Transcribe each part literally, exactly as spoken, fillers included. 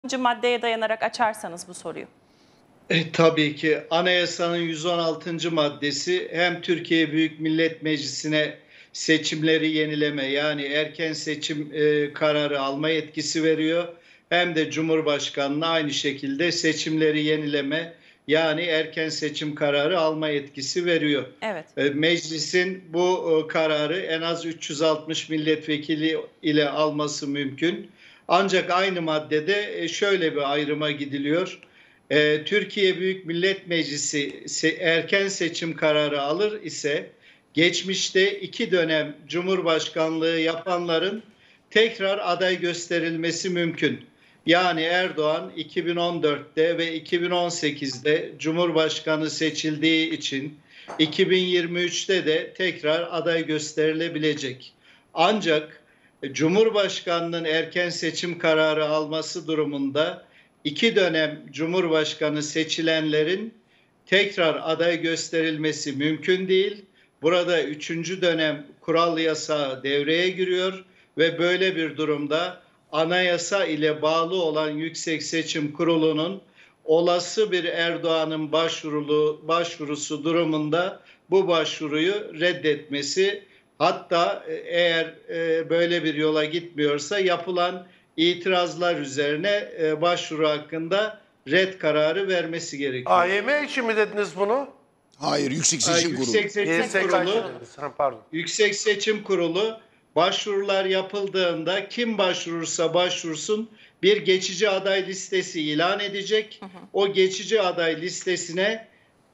maddeye dayanarak açarsanız bu soruyu. E, tabii ki anayasanın yüz on altıncı maddesi hem Türkiye Büyük Millet Meclisi'ne seçimleri yenileme, yani erken seçim e, kararı alma yetkisi veriyor. Hem de Cumhurbaşkanı'na aynı şekilde seçimleri yenileme, yani erken seçim kararı alma yetkisi veriyor. Evet. E, meclisin bu e, kararı en az üç yüz altmış milletvekili ile alması mümkün. Ancak aynı maddede e, şöyle bir ayrıma gidiliyor. Ee, Türkiye Büyük Millet Meclisi se erken seçim kararı alır ise geçmişte iki dönem Cumhurbaşkanlığı yapanların tekrar aday gösterilmesi mümkün. Yani Erdoğan iki bin on dörtte ve iki bin on sekizde Cumhurbaşkanı seçildiği için iki bin yirmi üçte de tekrar aday gösterilebilecek. Ancak Cumhurbaşkanının erken seçim kararı alması durumunda İki dönem Cumhurbaşkanı seçilenlerin tekrar aday gösterilmesi mümkün değil. Burada üçüncü dönem kural yasağı devreye giriyor ve böyle bir durumda anayasa ile bağlı olan Yüksek Seçim Kurulu'nun olası bir Erdoğan'ın başvurulu, başvurusu durumunda bu başvuruyu reddetmesi, hatta eğer böyle bir yola gitmiyorsa yapılan itirazlar üzerine e, başvuru hakkında red kararı vermesi gerekiyor. A Y M için mi dediniz bunu? Hayır, Yüksek Seçim Kurulu. Yüksek Seçim Kurulu, Pardon. Yüksek Seçim Kurulu başvurular yapıldığında kim başvurursa başvursun bir geçici aday listesi ilan edecek. Hı hı. O geçici aday listesine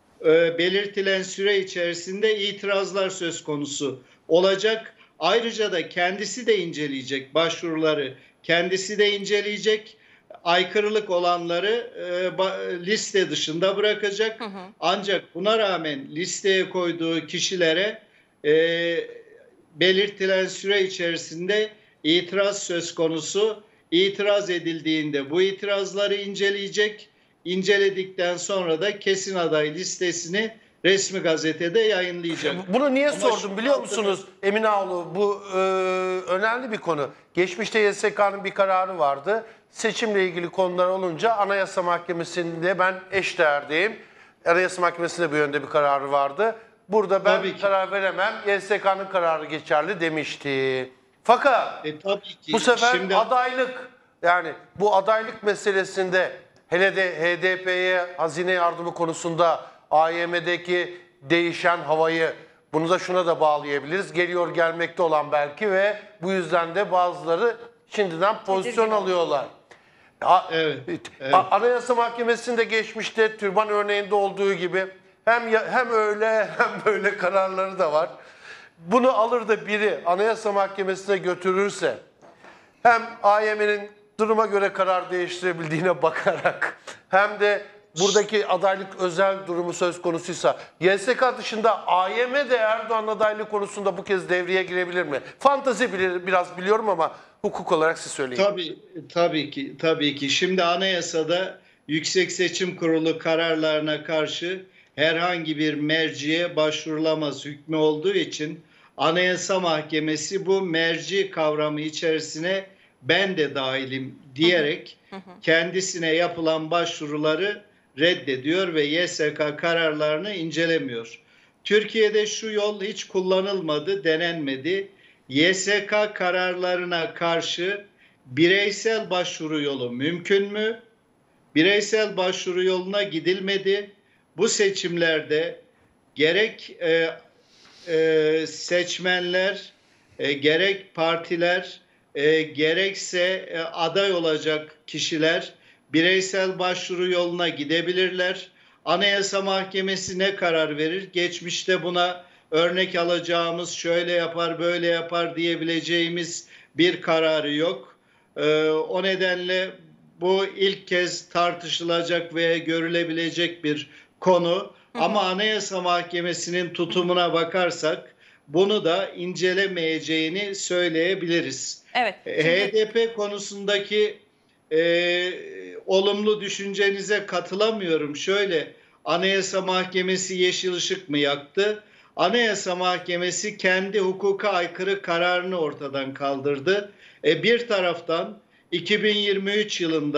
e, belirtilen süre içerisinde itirazlar söz konusu olacak. Ayrıca da kendisi de inceleyecek başvuruları. Kendisi de inceleyecek, aykırılık olanları e, liste dışında bırakacak. Hı hı. Ancak buna rağmen listeye koyduğu kişilere e, belirtilen süre içerisinde itiraz söz konusu. İtiraz edildiğinde bu itirazları inceleyecek. İnceledikten sonra da kesin aday listesini resmi gazetede yayınlayacak. Bunu niye Ama sordum biliyor musunuz Eminaoğlu? Bu e, önemli bir konu. Geçmişte Y S K'nın bir kararı vardı. Seçimle ilgili konular olunca Anayasa Mahkemesi'nde ben eşdeğerdeyim. Anayasa Mahkemesi'nde bu yönde bir kararı vardı. Burada ben karar veremem. Y S K'nın kararı geçerli demişti. Fakat e, tabii ki. bu sefer Şimdi... adaylık, yani bu adaylık meselesinde hele de H D P'ye hazine yardımı konusunda A Y M'deki değişen havayı, bunu da şuna da bağlayabiliriz. Geliyor gelmekte olan belki ve bu yüzden de bazıları şimdiden pozisyon alıyorlar. Evet, evet. Anayasa Mahkemesi'nde geçmişte türban örneğinde olduğu gibi hem hem öyle hem böyle kararları da var. Bunu alır da biri Anayasa Mahkemesi'ne götürürse hem A Y M'nin duruma göre karar değiştirebildiğine bakarak hem de buradaki adaylık özel durumu söz konusuysa Y S K dışında A Y M de Erdoğan adaylığı konusunda bu kez devreye girebilir mi? Fantazi bilir, biraz biliyorum ama hukuk olarak siz söyleyin. Tabii, tabii ki, tabii ki. Şimdi anayasada Yüksek Seçim Kurulu kararlarına karşı herhangi bir merciye başvurulamaz hükmü olduğu için Anayasa Mahkemesi bu merci kavramı içerisine ben de dahilim diyerek kendisine yapılan başvuruları reddediyor ve Y S K kararlarını incelemiyor. Türkiye'de şu yol hiç kullanılmadı, denenmedi. Y S K kararlarına karşı bireysel başvuru yolu mümkün mü? Bireysel başvuru yoluna gidilmedi. Bu seçimlerde gerek e, e, seçmenler, e, gerek partiler, e, gerekse e, aday olacak kişiler bireysel başvuru yoluna gidebilirler. Anayasa Mahkemesi ne karar verir? Geçmişte buna örnek alacağımız, şöyle yapar, böyle yapar diyebileceğimiz bir kararı yok. Ee, o nedenle bu ilk kez tartışılacak ve görülebilecek bir konu. Hı hı. Ama Anayasa Mahkemesi'nin tutumuna bakarsak bunu da incelemeyeceğini söyleyebiliriz. Evet. Şimdi... H D P konusundaki e, olumlu düşüncenize katılamıyorum. Şöyle, Anayasa Mahkemesi yeşil ışık mı yaktı? Anayasa Mahkemesi kendi hukuka aykırı kararını ortadan kaldırdı. E, bir taraftan iki bin yirmi üç yılında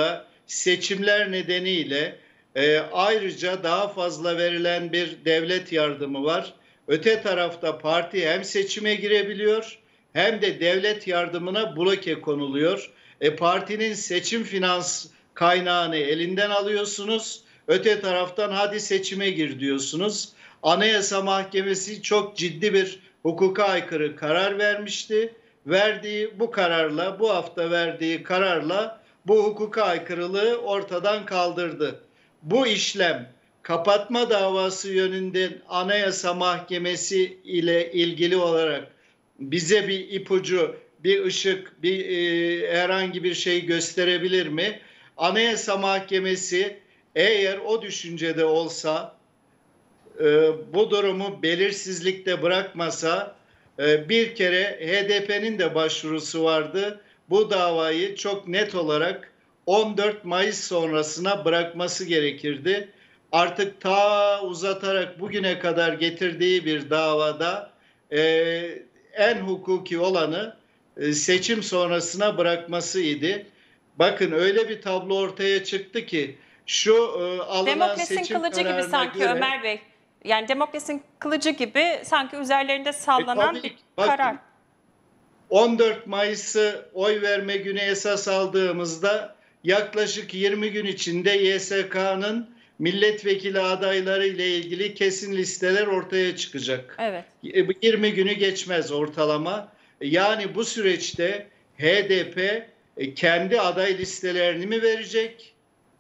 seçimler nedeniyle e, ayrıca daha fazla verilen bir devlet yardımı var. Öte tarafta parti hem seçime girebiliyor hem de devlet yardımına bloke konuluyor. E, partinin seçim finans kaynağını elinden alıyorsunuz. Öte taraftan hadi seçime gir diyorsunuz. Anayasa Mahkemesi çok ciddi bir hukuka aykırı karar vermişti. Verdiği bu kararla, bu hafta verdiği kararla bu hukuka aykırılığı ortadan kaldırdı. Bu işlem kapatma davası yönünden Anayasa Mahkemesi ile ilgili olarak bize bir ipucu, bir ışık, bir e, herhangi bir şey gösterebilir mi? Anayasa Mahkemesi eğer o düşüncede olsa, e, bu durumu belirsizlikte bırakmasa, e, bir kere H D P'nin de başvurusu vardı. Bu davayı çok net olarak on dört Mayıs sonrasına bırakması gerekirdi. Artık ta uzatarak bugüne kadar getirdiği bir davada e, en hukuki olanı e, seçim sonrasına bırakmasıydı. Bakın öyle bir tablo ortaya çıktı ki şu e, alınan Demokrasinin seçim kılıcı gibi sanki göre, Ömer Bey. Yani demokrasinin kılıcı gibi sanki üzerlerinde sallanan E, tabii, bir bakın, karar. on dört Mayıs'ı oy verme günü esas aldığımızda yaklaşık yirmi gün içinde Y S K'nın milletvekili adayları ile ilgili kesin listeler ortaya çıkacak. Evet. yirmi günü geçmez ortalama. Yani bu süreçte H D P kendi aday listelerini mi verecek?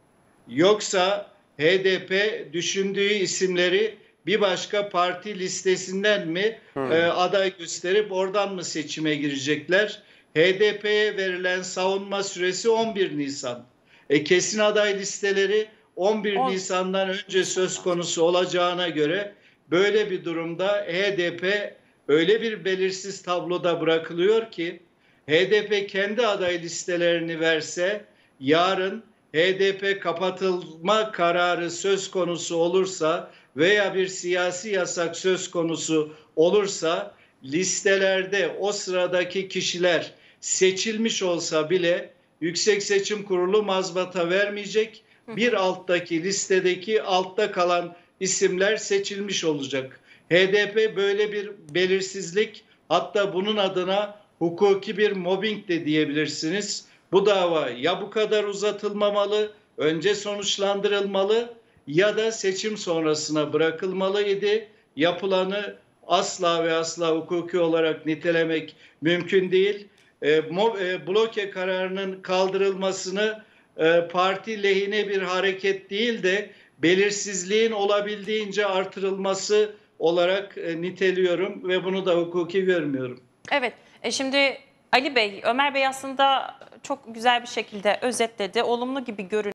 Yoksa H D P düşündüğü isimleri bir başka parti listesinden mi hmm. e, aday gösterip oradan mı seçime girecekler? H D P'ye verilen savunma süresi on bir Nisan. E, kesin aday listeleri on bir Nisan'dan önce söz konusu olacağına göre böyle bir durumda H D P öyle bir belirsiz tabloda bırakılıyor ki H D P kendi aday listelerini verse yarın H D P kapatılma kararı söz konusu olursa veya bir siyasi yasak söz konusu olursa listelerde o sıradaki kişiler seçilmiş olsa bile Yüksek Seçim Kurulu mazbata vermeyecek. Bir alttaki listedeki altta kalan isimler seçilmiş olacak. H D P böyle bir belirsizlik, hatta bunun adına hukuki bir mobbing de diyebilirsiniz. Bu dava ya bu kadar uzatılmamalı, önce sonuçlandırılmalı ya da seçim sonrasına bırakılmalıydı. Yapılanı asla ve asla hukuki olarak nitelemek mümkün değil. E, mo, e, bloke kararının kaldırılmasını e, parti lehine bir hareket değil de belirsizliğin olabildiğince artırılması olarak e, niteliyorum ve bunu da hukuki görmüyorum. Evet, e şimdi Ali Bey, Ömer Bey aslında çok güzel bir şekilde özetledi. Olumlu gibi görünüyor.